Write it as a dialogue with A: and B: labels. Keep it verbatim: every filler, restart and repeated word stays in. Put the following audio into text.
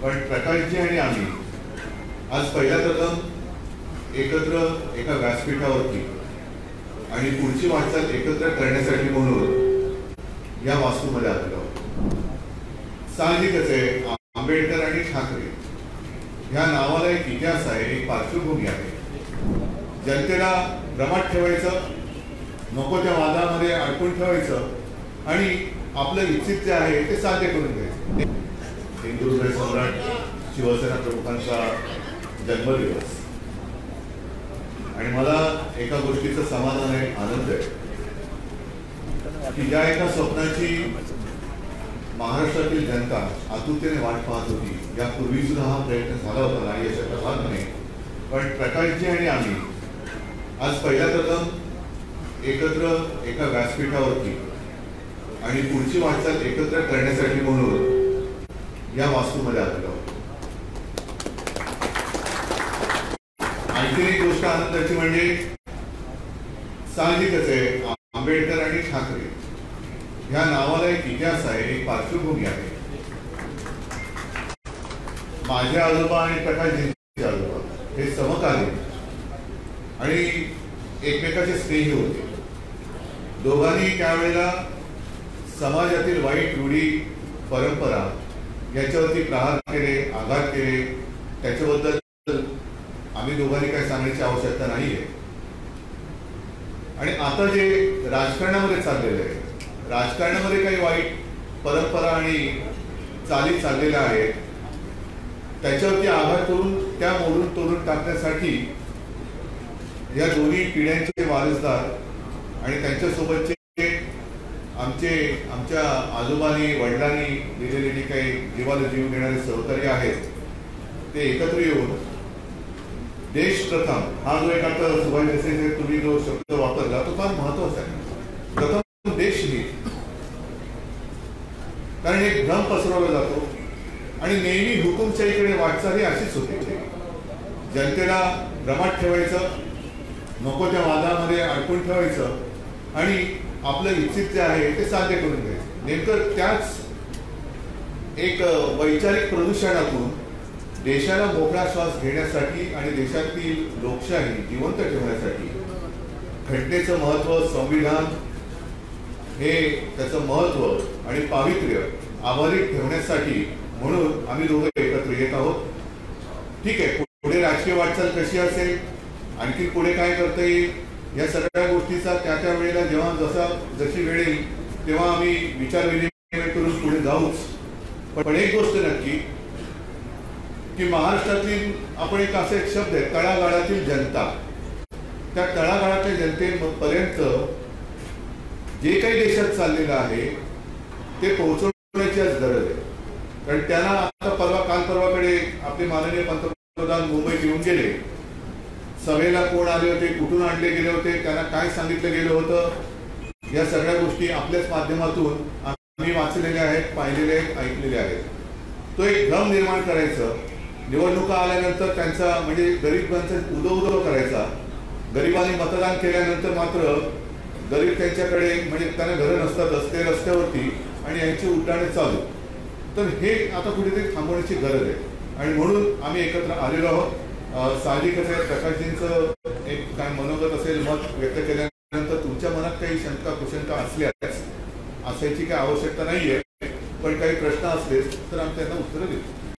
A: पण प्रकाशजी आणि आम्ही आज पहिला प्रथम एकत्र एका व्यासपीठावरती आणि पुढची वाटचाल एकत्र करण्यासाठी म्हणून या वास्तूमध्ये आलेलो आहोत. साहजिकच आहे, आंबेडकर आणि ठाकरे या नावाला एक इतिहास आहे, एक पार्श्वभूमी आहे. जनतेला भ्रमात ठेवायचं, नको त्या वादामध्ये अडकून ठेवायचं आणि आपलं इच्छित जे आहे ते साध्य करून घ्यायचं. हिंदू हृदय सम्राट शिवसेना प्रमुखांचा जन्मदिवस आणि मला एका गोष्टीचं समाधान आहे, आनंद आहे की ज्या एका स्वप्नाची महाराष्ट्रातील जनता आतुरतेने वाट पाहत होती, यापूर्वी सुद्धा हा प्रयत्न झाला होता, नाही याचा भाग नाही, पण प्रकाशजी आणि आम्ही आज पहिला प्रथम एकत्र एका व्यासपीठावरती आणि पुढची वाटचाल एकत्र करण्यासाठी म्हणून या वास्तूमध्ये आलेलो आहोत. आणखी एक गोष्ट आनंदाची म्हणजे साहजिकच आहे, आंबेडकर आणि ठाकरे या नावाला एक इतिहास आहे, एक पार्श्वभूमी आहे. माझे आजोबा आणि प्रकाशजींचे आजोबा हे समकालीन आणि एकमेकाचे स्नेही होते. दोघांनी त्यावेळेला समाजातील वाईट रूढी परंपरा याच्यावरती प्रहार केले, आघात केले. त्याच्याबद्दल आम्ही दोघांनी काही सांगण्याची आवश्यकता नाहीये. आणि आता जे राजकारणामध्ये चाललेलं आहे, राजकारणामध्ये काही वाईट परंपरा आणि चाली चाललेल्या आहेत, त्याच्यावरती आघात करून त्या मोडून तोडून टाकण्यासाठी या दोन्ही पिढ्यांचे वारसदार आणि त्यांच्यासोबतचे आमचे आमच्या आजोबांनी वडिलांनी दिलेले जे काही जीवाला जीव देणारे सहकारी आहेत ते एकत्र येऊन देश प्रथम हा जो एक आता सुभाष देसाई तुम्ही जो शब्द वापरला तो फार महत्वाचा आहे. प्रथम देश हित, कारण एक भ्रम पसरवला जातो आणि नेहमी हुकुमशाहीकडे वाटचाल ही अशीच होती. जनतेला भ्रमात ठेवायचं, नको त्या वादामध्ये अडकून ठेवायचं आणि आपलं इच्छित जे आहे ते साध्य करून घ्यायचं. नेमकं त्याच एक वैचारिक प्रदूषणातून देशाला मोकळा श्वास घेण्यासाठी आणि देशातील लोकशाही जिवंत ठेवण्यासाठी घटनेचं महत्व, संविधान हे त्याचं महत्व आणि पावित्र्य आभारी ठेवण्यासाठी म्हणून आम्ही दोघं एकत्र येत आहोत. ठीक आहे, पुढे राजकीय वाटचाल कशी असेल, आणखी पुढे काय करता येईल, या सगळ्या गोष्टीचा त्या त्या वेळेला जेव्हा जसा जशी वेळ येईल तेव्हा आम्ही विचार विनिमय करून पुढे जाऊच. पण एक गोष्ट नक्की की महाराष्ट्रातील आपण एक असा एक शब्द आहे, तळागाळातील जनता. त्या तळागाळातल्या जनतेपर्यंत जे काही देशात चाललेलं आहे ते पोहोचवण्याची आज गरज आहे. कारण त्यांना आता परवा काल परवाकडे आपले माननीय पंतप्रधान मुंबईत येऊन गेले. सभेला कोण आले होते, कुठून आणले गेले होते, त्यांना काय सांगितलं गेलं होतं, या सगळ्या गोष्टी आपल्याच माध्यमातून आम्ही वाचलेल्या आहेत, पाहिलेल्या आहेत, ऐकलेल्या आहेत. तो एक भ्रम निर्माण करायचं, निवडणुका आल्यानंतर त्यांचा म्हणजे गरिबांचा उदो उदो करायचा. गरिबांनी मतदान केल्यानंतर मात्र गरीब त्यांच्याकडे म्हणजे त्यांना घरं नसतातच, ते रस्त्यावरती आणि यांची उड्डाणे चालू. तर हे आता कुठेतरी थांबवण्याची गरज आहे आणि म्हणून आम्ही एकत्र आलेलो आहोत. साहजिकच आहे, प्रकाशजींचं एक काय मनोगत असेल, मत व्यक्त केल्यानंतर तुमच्या मनात काही शंका कुशंका असल्यास असायची काही आवश्यकता नाहीये, पण काही प्रश्न असले तर आम्ही त्यांना उत्तरं देतो.